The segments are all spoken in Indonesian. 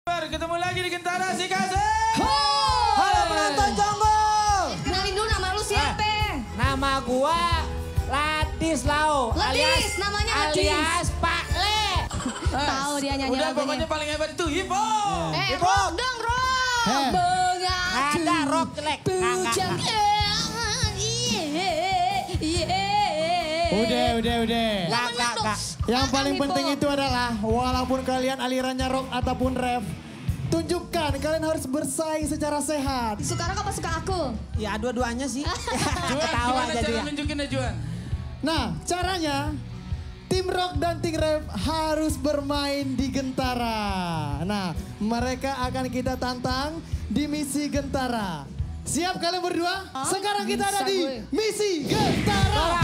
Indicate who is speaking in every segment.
Speaker 1: Ketemu lagi di Gentara si Kasih.
Speaker 2: Halo penonton Jonggol.
Speaker 3: Kenalin dulu nama lu siapa?
Speaker 2: Nama gua Ladislao.
Speaker 3: Ladis, namanya Ladis.
Speaker 2: Alias Pak Le.
Speaker 3: Tahu dia nyanyi
Speaker 1: Udah
Speaker 3: lagunya.
Speaker 1: pokoknya paling hebat itu hip hop.
Speaker 3: Rock dong, rock.
Speaker 2: Ada rock jelek.
Speaker 3: Bujang.
Speaker 4: Udah.
Speaker 2: Enggak.
Speaker 4: Yang paling penting itu adalah walaupun kalian alirannya rock ataupun rap, tunjukkan kalian harus bersaing secara sehat.
Speaker 3: Suka rock apa suka aku?
Speaker 2: Ya dua-duanya sih.
Speaker 1: Juan,
Speaker 2: Ketawa
Speaker 1: gimana
Speaker 2: jadi
Speaker 1: cara
Speaker 2: ya.
Speaker 1: nunjukinnya Juan?
Speaker 4: Nah, caranya tim rock dan tim rap harus bermain di Gentara. Nah, mereka akan kita tantang di misi Gentara. Siap kalian berdua? Sekarang kita ada di misi Gentara.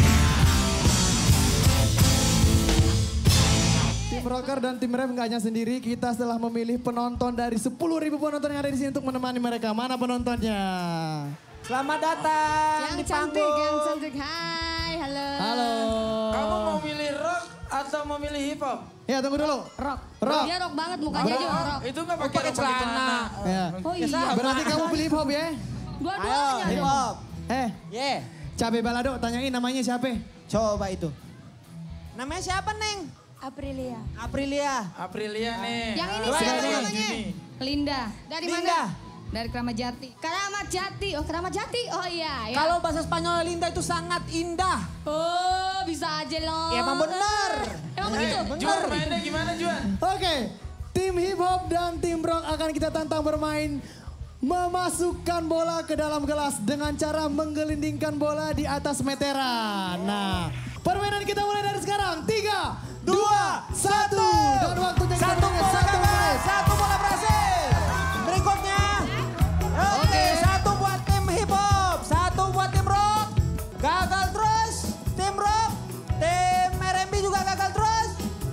Speaker 4: Tim rocker dan tim rap nggak hanya sendiri, kita setelah memilih penonton dari 10.000 penonton yang ada di sini untuk menemani mereka. Mana penontonnya?
Speaker 2: Selamat datang di
Speaker 3: Yang cantik,
Speaker 2: panggung.
Speaker 3: yang cantik. Hai, halo.
Speaker 4: Halo.
Speaker 1: Kamu mau milih rock atau mau milih hip hop?
Speaker 4: Ya tunggu dulu.
Speaker 3: Rock.
Speaker 4: Rock.
Speaker 3: Dia rock banget mukanya juga rock.
Speaker 1: Itu nggak pakai
Speaker 2: Pakai
Speaker 1: rok, pakai
Speaker 2: celana.
Speaker 4: Ya.
Speaker 3: Oh iya.
Speaker 4: Berarti kamu pilih hip hop ya?
Speaker 3: Dua-duanya
Speaker 2: Hip
Speaker 3: dong.
Speaker 2: hop.
Speaker 4: Eh, Cabe Balado tanyain namanya siapa?
Speaker 2: Coba itu. Namanya siapa, Neng?
Speaker 3: Aprilia.
Speaker 2: Aprilia.
Speaker 1: Aprilia nih.
Speaker 3: Yang ini
Speaker 1: Halo,
Speaker 3: siapa
Speaker 1: Juni.
Speaker 3: namanya? Linda. Dari
Speaker 2: Linda.
Speaker 3: mana? Dari Keramat Jati. Keramat Jati. Oh, Keramat Jati. Oh iya. Ya.
Speaker 2: Kalau bahasa Spanyol Linda itu sangat indah.
Speaker 3: Oh, bisa aja loh.
Speaker 2: Ya emang bener.
Speaker 3: Emang begitu?
Speaker 1: Juan mainnya gimana Juan?
Speaker 4: Oke, tim hip hop dan tim rock akan kita tantang bermain memasukkan bola ke dalam gelas dengan cara menggelindingkan bola di atas meteran. Nah, permainan kita mulai dari sekarang. 3, 2, 1. Dan waktunya kita
Speaker 2: Satu
Speaker 4: mulai.
Speaker 2: bola
Speaker 4: 1
Speaker 2: gagal,
Speaker 4: menit.
Speaker 2: satu bola berhasil. Berikutnya. Oke, satu buat tim hip hop, satu buat tim rock. Gagal terus, tim rock. Tim R&B juga gagal terus.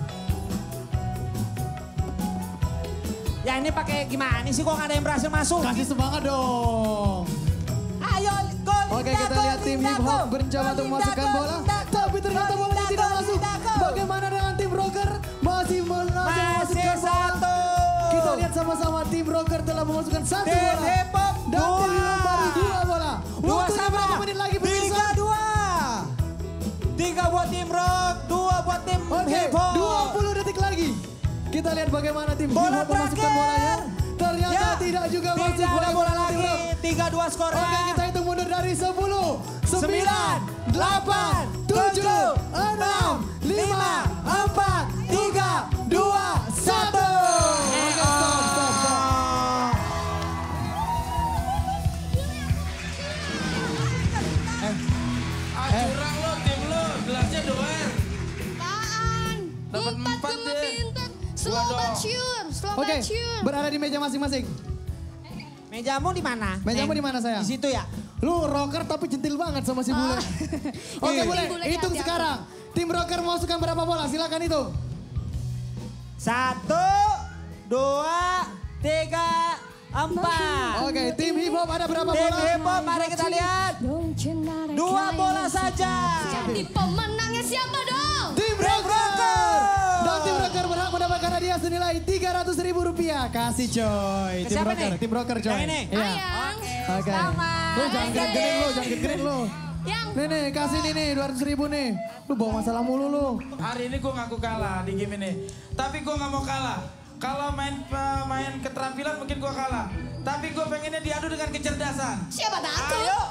Speaker 2: Ya ini pakai gimana sih kok nggak ada yang berhasil masuk?
Speaker 4: Kasih semangat dong.
Speaker 2: Ayo, gol.
Speaker 4: Oke, kita lihat tim hip hop mencoba untuk memasukkan bola. Tapi ternyata bolanya tidak masuk. Bagaimana dengan tim rocker? Masih memasukkan bola.
Speaker 2: Satu.
Speaker 4: Kita lihat sama-sama tim rocker telah memasukkan 1
Speaker 2: Tim
Speaker 4: bola.
Speaker 2: hip hop
Speaker 4: Dan tim hip hop baru 2 bola.
Speaker 2: Dua
Speaker 4: Waktunya
Speaker 2: sama.
Speaker 4: berapa menit lagi pemirsa?
Speaker 2: 3 buat tim rock, 2 buat tim
Speaker 4: Oke,
Speaker 2: hip hop.
Speaker 4: 20 detik lagi. Kita lihat bagaimana tim hip
Speaker 2: Bola
Speaker 4: hop memasukkan
Speaker 2: terakhir.
Speaker 4: bolanya. Ternyata
Speaker 2: Ya,
Speaker 4: tidak juga masuk.
Speaker 2: Tidak ada bola
Speaker 4: Bagaimana tim
Speaker 2: lagi.
Speaker 4: rock?
Speaker 2: 3-2 skornya.
Speaker 4: Oke, kita hitung mundur dari 10, 9, 8,
Speaker 2: 8,
Speaker 4: 7, 6, 5, 4, 3, 2, 1. Oke, stop.
Speaker 1: Curang lo, tim lo, gelasnya doang.
Speaker 3: Apaan?
Speaker 1: Dapat 4
Speaker 3: cuma
Speaker 1: deh.
Speaker 3: pintar. Slow
Speaker 1: Dua
Speaker 3: but
Speaker 1: dong.
Speaker 3: sure. Slow
Speaker 4: Oke,
Speaker 3: but sure.
Speaker 4: berada di meja masing-masing.
Speaker 2: Mejamu di mana?
Speaker 4: Mejamu
Speaker 2: Neng?
Speaker 4: di mana, sayang?
Speaker 2: Di situ ya.
Speaker 4: Lu rocker tapi centil banget sama si bule. Oke,
Speaker 2: Iya.
Speaker 4: boleh.
Speaker 3: Bulenya
Speaker 4: Hitung
Speaker 3: hati-hati.
Speaker 4: sekarang. Tim rocker masukkan berapa bola? Silakan hitung.
Speaker 2: 1, 2, 3, 4.
Speaker 4: Oke, tim hip hop ada berapa
Speaker 2: Tim
Speaker 4: bola?
Speaker 2: hip hop, mari kita lihat. 2 bola saja.
Speaker 3: Jadi pemenangnya siapa dong?
Speaker 4: Tim rocker. Dan tim rocker berhak mendapatkan hadiah senilai Rp300.000. Kasih coy. Tim
Speaker 2: Siapa
Speaker 4: rocker,
Speaker 2: nih?
Speaker 4: tim rocker coy.
Speaker 2: Yang ini?
Speaker 4: Iya.
Speaker 3: Ayang.
Speaker 4: Oke.
Speaker 2: Selamat.
Speaker 4: Lu jangan gerit-gerit lu, jangan gerit-gerit lu.
Speaker 3: Yang.
Speaker 4: Nih, kasih nih 200.000 nih. Lu bawa masalah mulu lu.
Speaker 1: Hari ini gue ngaku kalah di game ini. Tapi gue nggak mau kalah. Kalau main keterampilan mungkin gue kalah. Tapi gue pengennya diadu dengan kecerdasan.
Speaker 3: Siapa takut?
Speaker 2: Ayo.